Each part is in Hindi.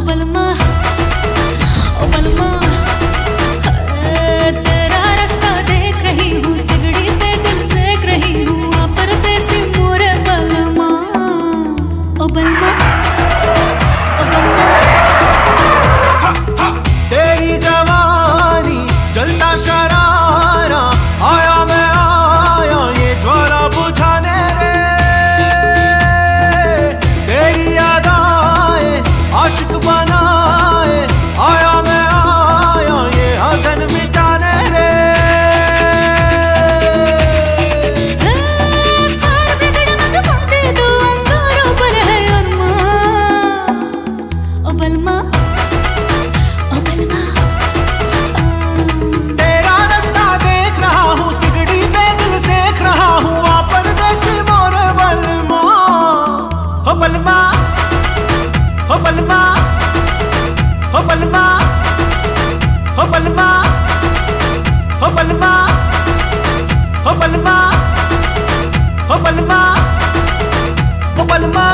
बलमा ओ बलमा, तेरा रास्ता देख रही हूँ, सिगड़ी पे दिल सेक रही हूँ, आ परदेसी मोरे बलमा ओ बलमा ओ बलमा। तेरी जवानी जलता शरारा, आया मैं आया ये ज्वाला बुझाने रे। तेरी यादाएं आशिक बनाए, आया मैं आया ये अगन मिटाने रे। फायर ब्रिगेड मंगवाते दो अंगारों पर है अरमान ओ बलमा ओ बलमा। तेरा रास्ता देख रहा हूँ, सिगड़ी पे दिल सेक रहा हूँ, आ परदेसी मोरे बलमा हो बलमा हो बलमा हो बलमा हो बलमा हो बलमा हो बलमा हो बलमा हो बलमा।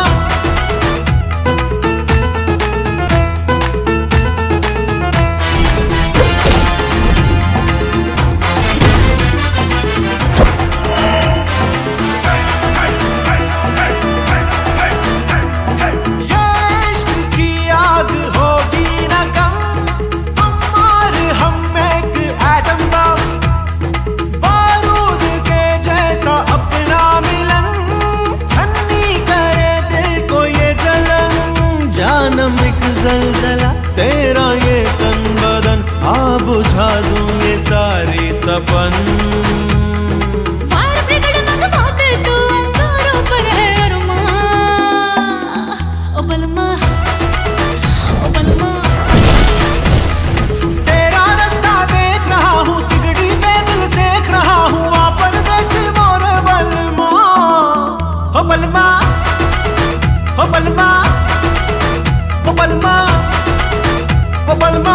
इश्क की आग होगी न कम, तुम और हम एक एटम बम, बारूद के जैसा अपना मिलन, छन्नी करे दिल को ये जलन। जानम एक जलजला तेरा ये तन बदन, आ बुझा दूं ये सारी तपन। फायर ब्रिगेड मंगवाते दो अंगारों पर है अरमान ओ बलमा ओ बलमा। तेरा रास्ता देख रहा हूँ, सिगड़ी पे दिल सेक रहा हूँ, आ परदेसी मोरे बलमा हो बलमा हो बलमा हो बलमा हो बलमा।